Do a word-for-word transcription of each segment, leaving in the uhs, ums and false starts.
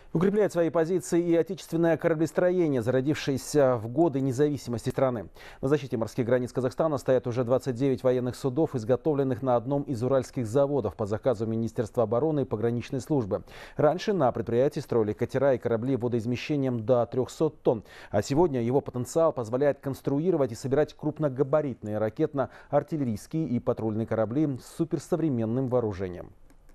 Укрепляет свои позиции и отечественное кораблестроение, зародившееся в годы независимости страны. На защите морских границ Казахстана стоят уже двадцать девять военных судов, изготовленных на одном из уральских заводов по заказу Министерства обороны и пограничной службы. Раньше на предприятии строили катера и корабли водоизмещением до трёхсот тонн. А сегодня его потенциал позволяет конструировать и собирать крупногабаритные ракетно-артиллерийские и патрульные корабли с суперсовременным вооружением.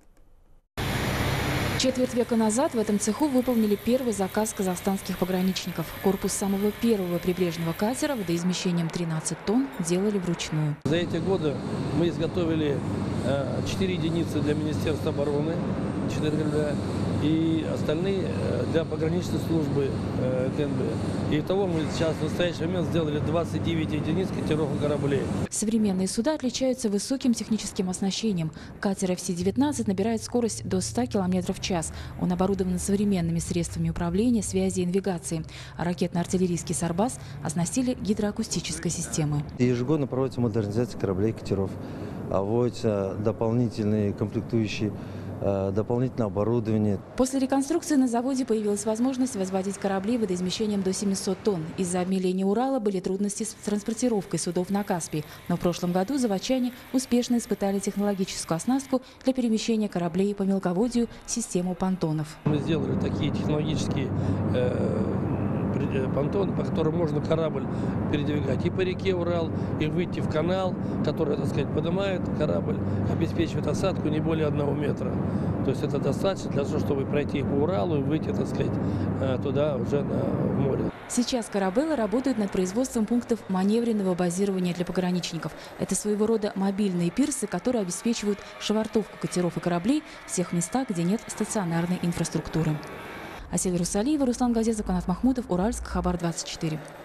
Четверть века назад в этом цеху выполнили первый заказ казахстанских пограничников. Корпус самого первого прибрежного катера водоизмещением тринадцать тонн делали вручную. За эти годы мы изготовили четыре единицы для Министерства обороны, четыре корабля, и остальные для пограничной службы КНБ. И того мы сейчас в настоящий момент сделали двадцать девять единиц катеров и кораблей. Современные суда отличаются высоким техническим оснащением. Катер эф си девятнадцать набирает скорость до ста километров в час. Он оборудован современными средствами управления, связи и навигации. А ракетно-артиллерийский «Сарбас» оснастили гидроакустической системой. Ежегодно проводится модернизация кораблей и катеров. Вводятся дополнительные комплектующие, дополнительное оборудование. После реконструкции на заводе появилась возможность возводить корабли водоизмещением до семисот тонн. Из-за обмеления Урала были трудности с транспортировкой судов на Каспий. Но в прошлом году заводчане успешно испытали технологическую оснастку для перемещения кораблей по мелководью систему понтонов. Мы сделали такие технологические э понтон, по которым можно корабль передвигать и по реке Урал, и выйти в канал, который, так сказать, поднимает корабль, обеспечивает осадку не более одного метра. То есть это достаточно для того, чтобы пройти по Уралу и выйти, так сказать, туда уже на море. Сейчас корабелы работают над производством пунктов маневренного базирования для пограничников. Это своего рода мобильные пирсы, которые обеспечивают швартовку катеров и кораблей в тех местах, где нет стационарной инфраструктуры. Асель Русалиева, Руслан Газезов, Канат Махмутов, Уральск, Хабар двадцать четыре.